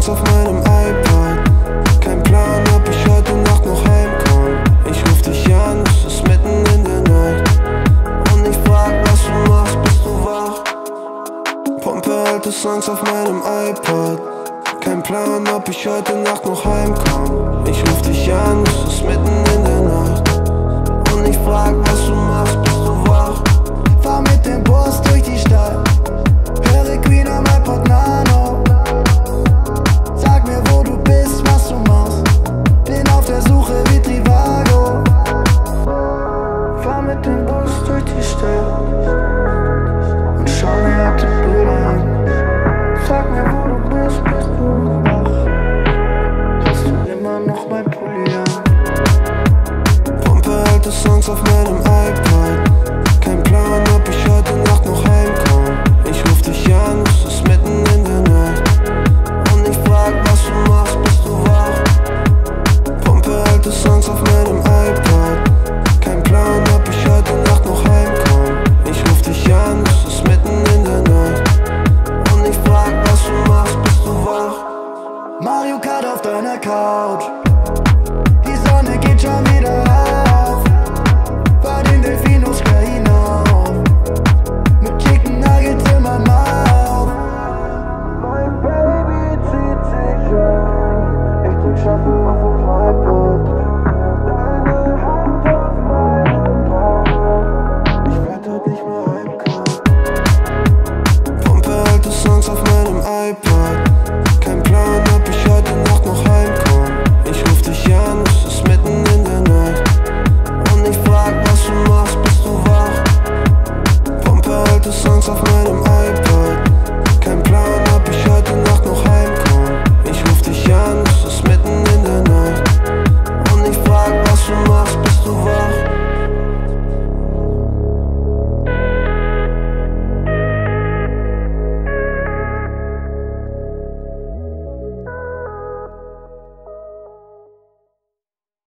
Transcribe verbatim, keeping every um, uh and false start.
Songs auf meinem iPod. Kein Plan, ob ich heute Nacht noch heimkomm. Ich ruf dich an, es ist mitten in der Nacht. Und ich frag, was du machst, bist du wach? Pumpe alte Songs auf meinem iPod. Kein Plan, ob ich heute Nacht noch heimkomm. Ich ruf dich an, es ist mitten in der Nacht. Und ich frag, was du machst, bist du wach? Fahr mit dem Bus durch die Stadt, höre Queen am iPod Nano. Sag mir, wo du bist, was du machst, bin auf der Suche wie Trivago. Fahr mit dem Bus durch die Stadt und schau mir alte Bilder an. Sag mir, wo du bist, bist du wach? Hast du immer noch mein Pulli an? Pumpe alte Songs auf meinem iPod. Kein Plan, ob ich heute Nacht noch heimkomm. Ich ruf dich an, es ist mitten in der Nacht. Und ich frag, was du machst, bist du wach? Pumpe alte Songs auf meinem iPod. Kein Plan, ob ich heute Nacht noch heimkomm. Ich ruf dich an, es ist mitten in der Nacht. Und ich frag, was du machst, bist du wach? Mario Kart auf deiner Couch, die Sonne geht schon wieder auf. Fahr den Delfinos gleich hinauf, mit Chicken Nuggets in meinem Mouth. Mein Baby zieht sich an, ich drück Shuffle auf